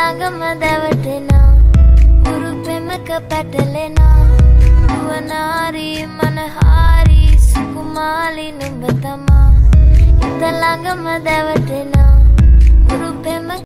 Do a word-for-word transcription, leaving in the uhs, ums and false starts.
ළඟම දැවටෙනා උරු පෙමක පැටලෙනා නුවණාරි මනහාරි සුකුමාලි නුඹ තමා හිත ළඟම දැවටෙනා උරු පෙමක